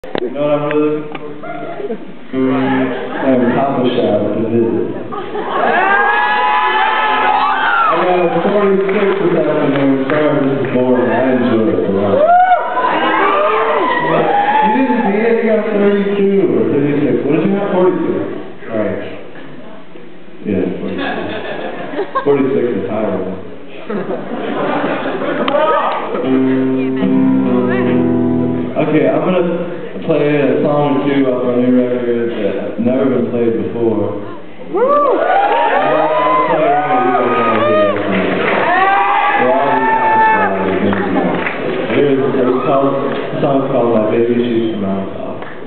You know what I'm really looking for? I'm Papa Shower to visit. I got a 46 this afternoon. Sorry if this is boring. I enjoyed it a lot. You didn't see it? You got 32 or 36. What did you have? 42. Alright. Yeah, 46. 46 is higher. Okay, I'm gonna play a song or two off our new record that's never been played before. Woo! I'll play it right here. The song's called My Baby She's From Out.